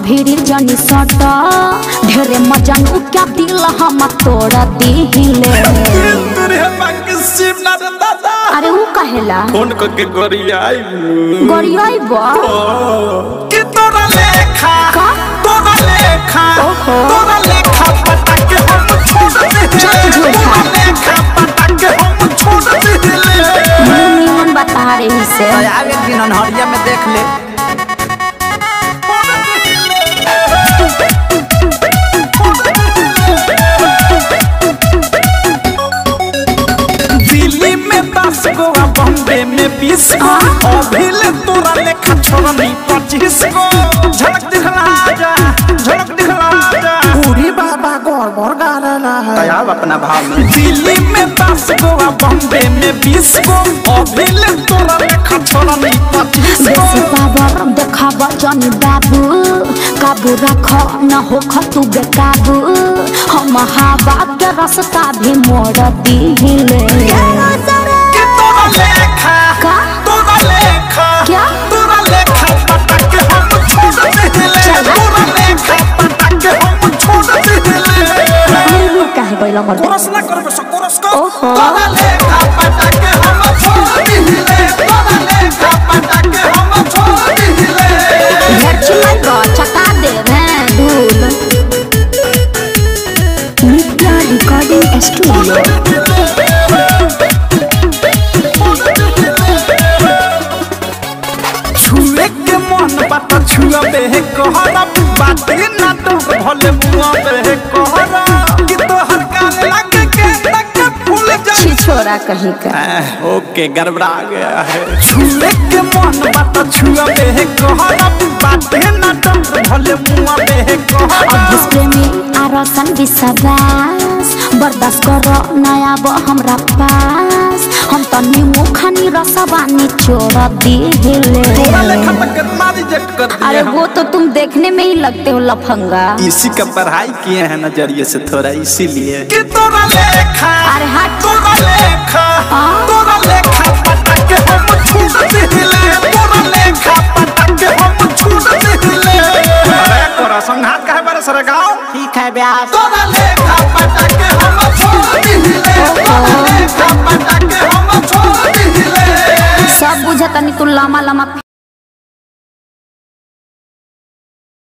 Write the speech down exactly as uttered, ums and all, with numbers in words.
भीड़ जनी सटा ढेरे मजन क्या दिल हम तोड़ दिले। अरे वो कहेला फोन करके गोरियाई गोरियाई बा कि तोरा लेखा का तोरा लेखा तोरा लेखा पटक हम छोड़ दे तोरा लेखा पटक हम छोड़ दे। निमन बता रही से आवे एक दिन अनहरिया में देख ले दिल्ली में दस गो बॉम्बे में बीस गो अभी ले तोरा लेखा छोड़नी पच्चीस गो। झलक दिखला जा झलक दिखला जा पूरी बाबा गोर गोर गाना है तैयार अपना भाव में। दिल्ली में दस गो बॉम्बे में बीस गो अभी ले तोरा लेखा छोड़नी पच्चीस बेसी गो। पावर देखाब जनी बाबू काबू रख न हो तू बेकाबू हम हवा के रास्ता भी मोड़ दिले। कि तोरा लेखा का तोरा लेखा क्या तोरा लेखा पटक हम छोड़ दिले तोरा लेखा पटक हम छोड़ दिले। काहे बैला मर कोरस ना करबे सो कोरस को ओहो। तोरा लेखा पटक हम छोड़ दिले तोरा लेखा पटक हम छोड़ दिले। घर चिल्लाई बा चटा दे हैं धूल मित्रा रिकॉर्डिंग स्टूडियो। छुए के मन बात छुआबे कहरा बात ना तो भले मुआबे कहरा कि तोहर कान लग के तक फूल जा छी छोरा कहीं का ओके गड़बड़ा गया है। छुए के मन बात छुआबे कहरा बात ना तो भले मुआबे कहरा अभिस प्रेमी आरसन विश्वास बर्दाश्त करो नया वो हमरा पास हम तो नीमू खानी रसवानी छोड़ दिले। तोरा लेखा तक कितना रिजेक्ट कर दिया। अरे वो तो तुम देखने में ही लगते हो लफंगा। इसी का पढ़ाई किए हैं नजरिए से थोड़ा इसीलिए कि तोरा लेखा अरे हट तोरा लेखा हाँ? तोरा लेखा पटक हम छोड़ दिले तोरा लेखा पटक हम छोड़ दिले। अरे तोरा संघात काहे बरस रे गाँव ठीक है ब्यास तोरा लेखा पटक हम छोड़ दिले तोरा लेखा पटक हम छोड़ दिले। सब बुझता नहीं तू लमा लमा